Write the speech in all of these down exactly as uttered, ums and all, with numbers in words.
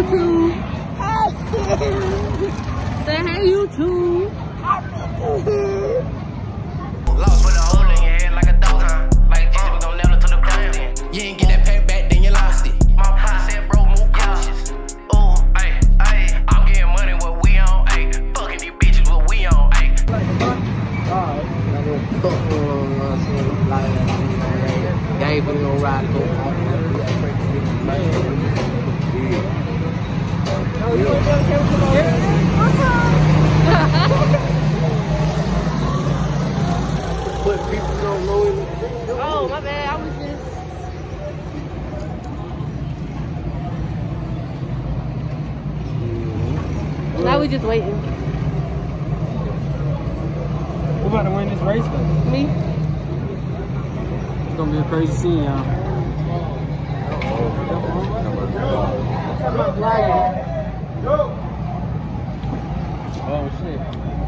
YouTube. Say hey, YouTube. Lost with a hole in your head like a dog, huh? Like Jesus, we gon' nail it to the crown. You ain't get that pack back, then you lost it. My pop said, bro, move cautious. Ooh, ayy, ayy, I'm getting money, what we on, ayy. Fucking these bitches, what we on, ayy. Game for the no ride go. Put people don't know it. Oh, my bad. I was just. Now we just waiting. Who about to win this race, though? Me? It's gonna be a crazy scene, y'all. Oh shit.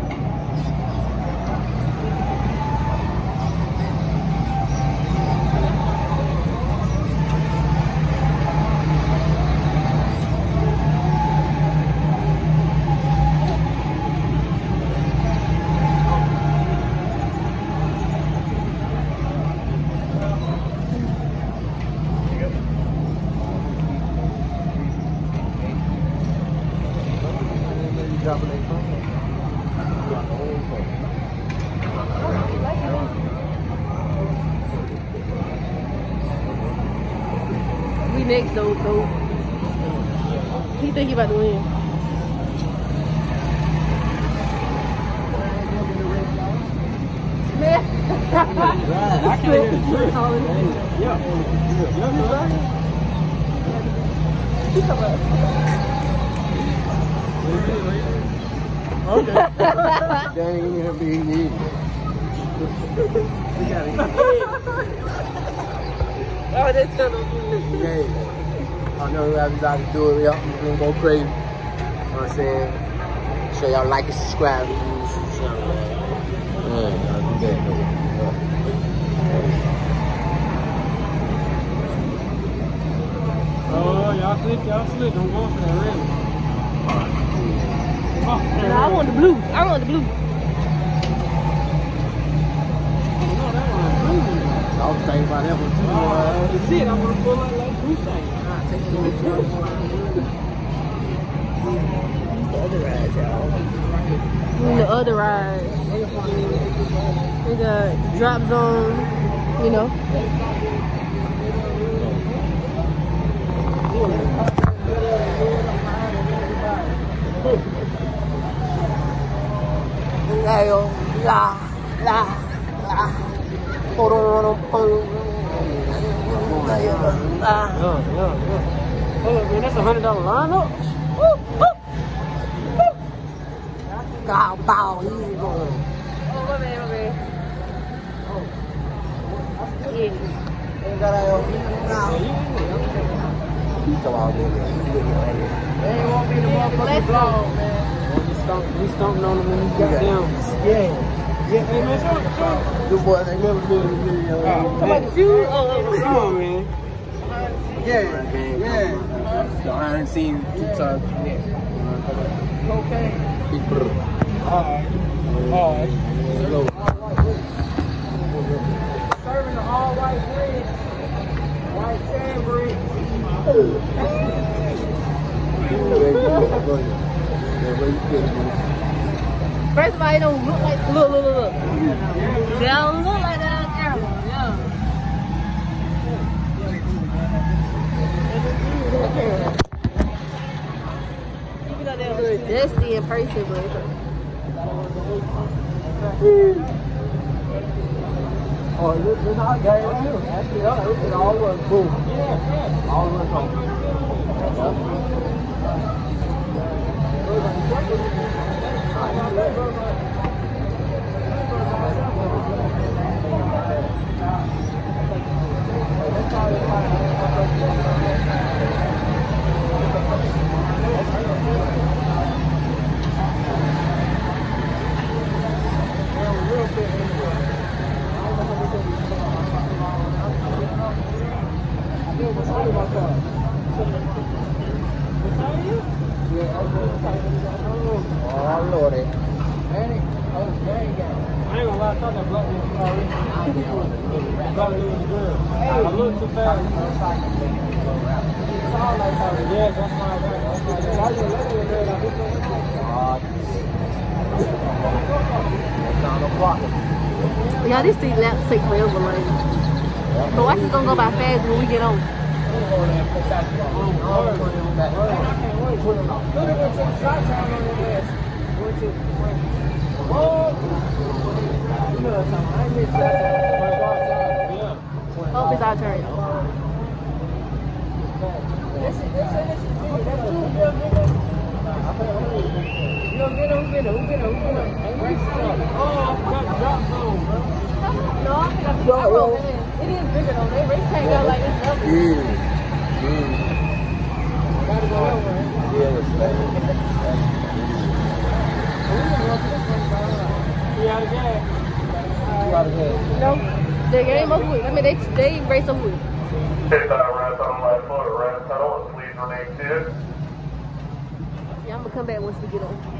We next though, so he think he about to win. Man, I can't hear the trick. Yeah. Okay. Dang, you have to eat it. You gotta eat oh, that's gonna it. I know you have to do it. Y'all gonna go crazy. You know what I'm saying? So y'all like and subscribe. Yeah, I'll do that. Oh, y'all slick, y'all slick. I'm going for that red. no, I want the blue. I want the blue. I was thinking about that one too. Oh, that's it. I'm gonna pull out like Bruce saying. The other rides, y'all. The other rides. We got drop zone, you know. La la la la. Hold on, hold on. Yeah, yeah, yeah. Hold up, man. That's a hundred dollar lineup. Woo, woo. God, bow, easy going. Oh, my man, my man. Yeah. Ain't got that on. Nah. Come on, baby. They ain't want me to motherfucking vlog, man. We stomping, we stomping on them when we got down. Yeah. Yeah, hey, man, show, show. Good boys, they never did a video. Oh, Come on, shoes. Oh, come on, man. Yeah, yeah. I haven't seen two times yet. Okay. Big brr. Alright. Alright. Hello. Serving the all white bread. White tan bread. first of all, it don't look like. Look, look, look, look. They don't look like that on camera. Yeah. Even though they don't look dusty in person, but it's okay. Oh, this is our guy right here. Actually, yeah, it all was boom. Yeah, all was home. What's fast. It's all like that. Yeah, that's why I got it. Yeah, these three laps take forever, like. But watch it's gonna go by fast when we get on. Oh, it's our turn. Who get who get who get who get Oh, I forgot the drop zone, bro. No, I think I I rolled it in. It is bigger though. They race can't go like this level. Yeah. Yeah. Gotta go over. Yeah, that's better. You out of gas? You out of gas? No, the game over with. I mean, they they race over with. Hit uh, right on left foot, right pedal, and please remain stiff. Yeah, I'm gonna come back once we get on.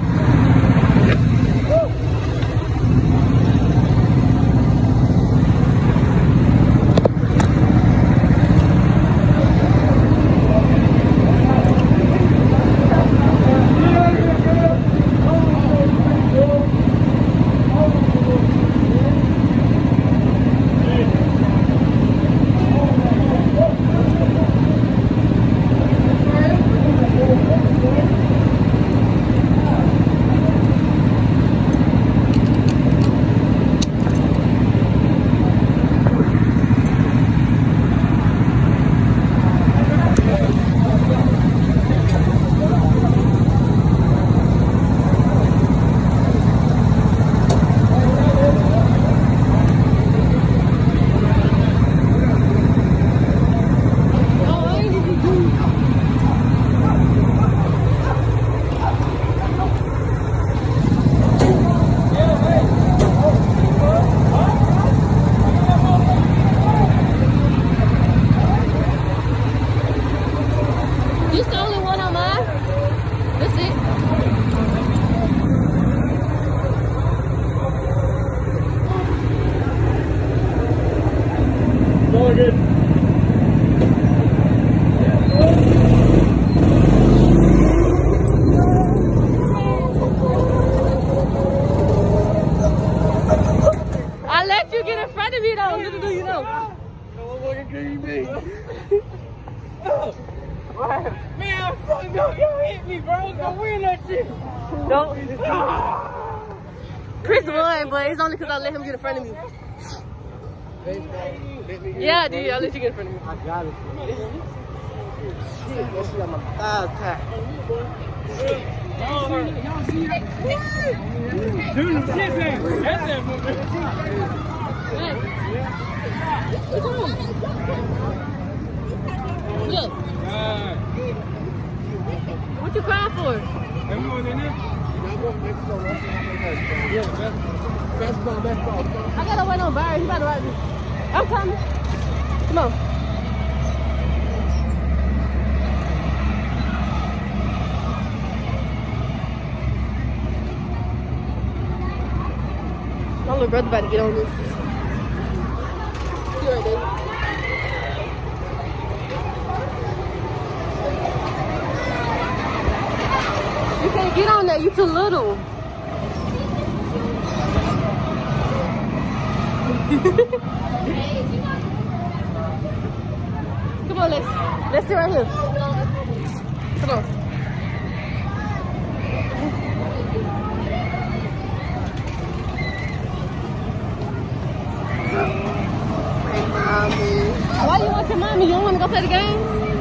Man, fuck no, you hit me, bro. I was gonna win that shit. Don't. Chris won, but it's only because I let him get in front of me. Yeah, I did. I let you get in front of me. I got it. Shit, that shit on my thighs tight. Y'all see that? Dude, the shit ain't. That's that movie. Look. Uh, What you crying for? everyone in there? Yeah, basketball, basketball. I gotta wait on Barry. He about to ride me. I'm coming. Come on. My little brother about to get on this. You right there. You can't get on there. You too little. Come on, let's let's sit right here. Come on. Hey, mommy. Why you want your mommy? You don't want to go play the game?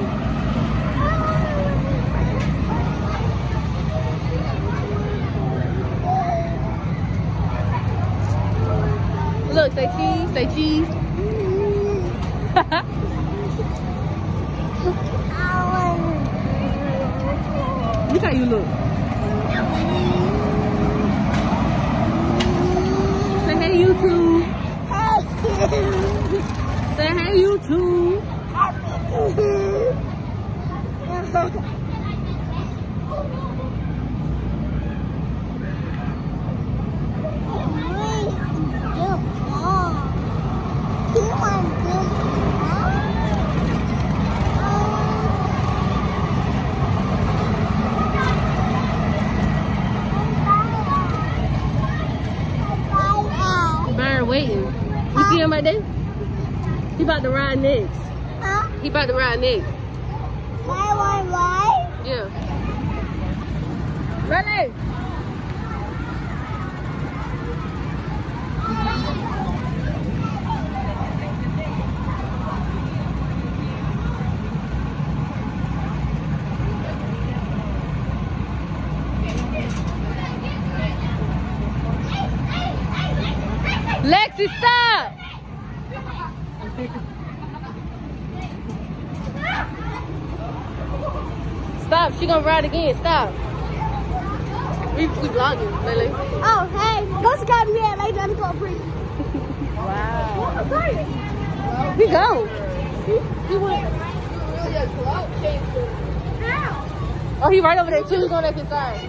Look, say cheese, say cheese. Look how you look. Say hey YouTube. Say hey YouTube. You want to Ready? He about to ride next. Huh? He about to ride next. Why, why, why? Yeah. Ready? Lexi, stop! Stop, she gonna ride again, stop. We, we vlogging, Lily. Oh, hey, go subscribe to me at Lady Underscore Free. Wow. Okay. He go. He, he went. Oh, he right over there too. He's on that side.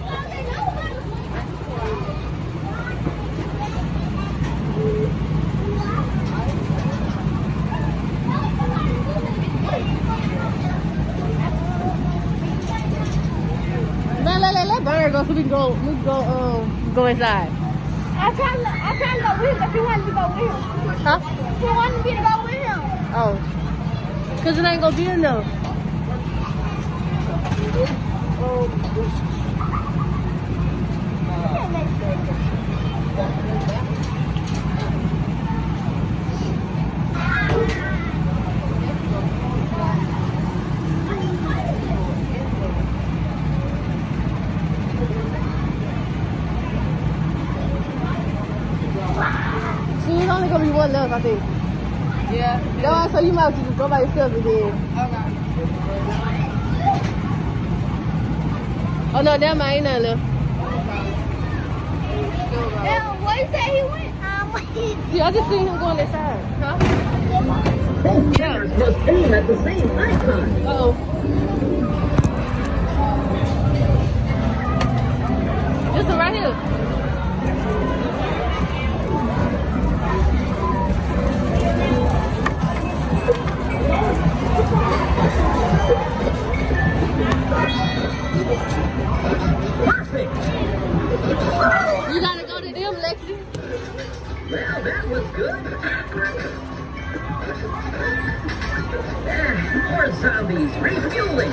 Man, let, let, let Burn go so we can go, we can go, um, go inside. I tried to, I tried to go with him, but she wanted to go with him. Huh? She wanted me to go with him. Oh. Cause it ain't gonna be enough. See, it's only gonna be one left, I think. Yeah. No, so you might as well just go by yourself and then. Okay. Oh no, that might ain't nothing left. Yeah, what you say he went? Um, Yeah, I just seen him going that side. Huh? Both players must aim at the same icon. Uh oh. This one right here. Perfect. You gotta go to them, Lexi. Well, that was good. Ah, more zombies refueling.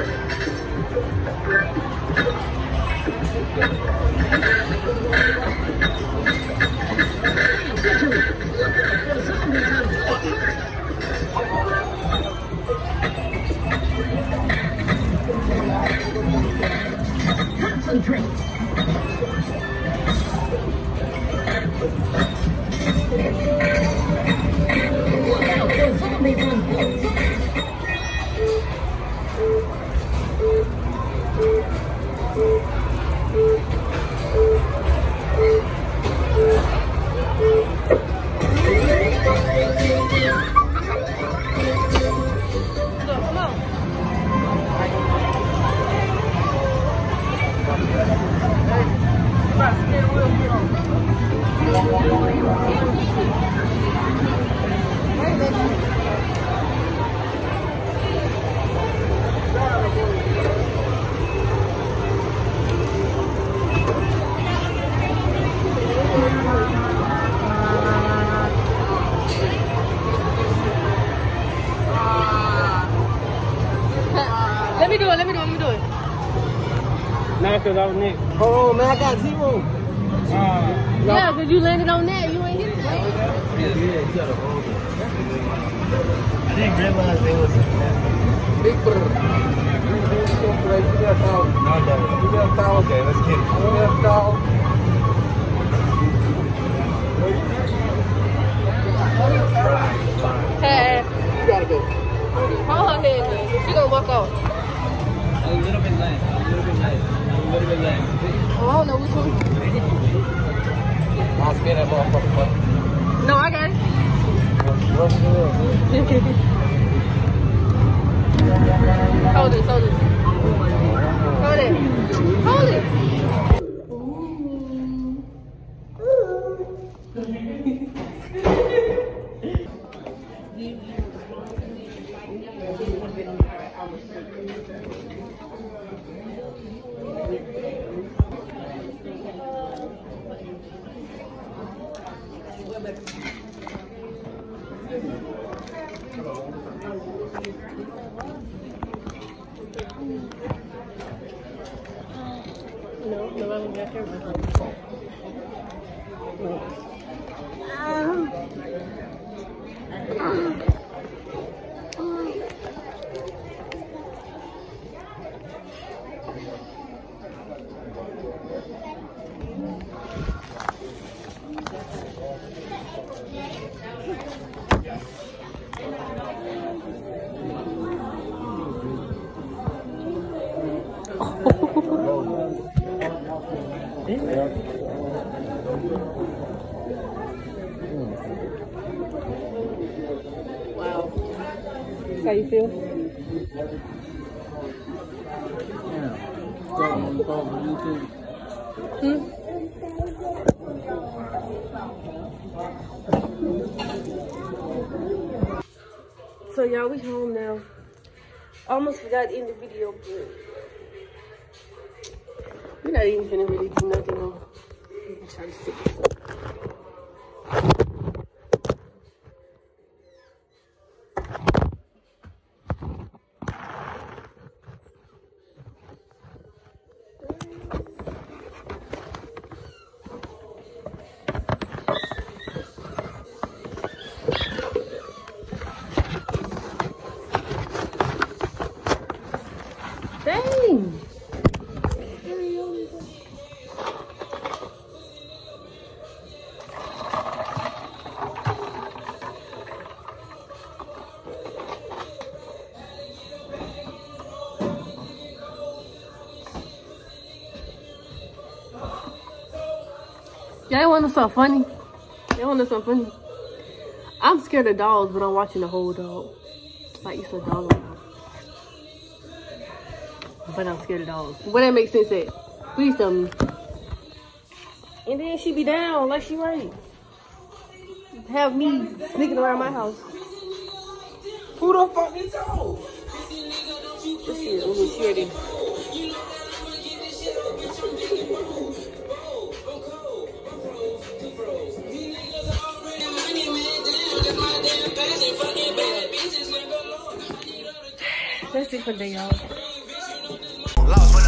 Vigilant, look out for zombies on foot. Concentrate. Look out for zombies on foot. Come on. Let me do it, let me do it, let me do it. Nah, cause I was next. Hold on, man. I got zero. Uh, Yeah, cause you landed on that, you ain't hit it. I didn't realize they was big brother. You got a thousand. You got a thousand. Okay, let's get it. You got a thousand. Hey, You gotta go. hold her hand then. She gonna walk off. a little bit less. A little bit less. A little bit less. Oh, I don't know which one. I'll spin that motherfucker for you. No, I got it. What's the deal? Hold it, hold it. Hold it. Hold it. No, no, I don't got here. Wow. That's how you feel? Hmm? So y'all, we home now. Almost forgot to end the video, but we're not even finna really do nothing though. I'm trying to sit this up. Dang! Y'all want to know something funny? Y'all want to know something funny? I'm scared of dogs, but I'm watching the whole dog. Like, it's a dog. But I'm scared of dogs. What that makes sense at? Please tell me. And then she be down like she right. Have me sneaking around my house. Who the fuck is those? This shit, let me share this. That's it for the day, y'all. Lost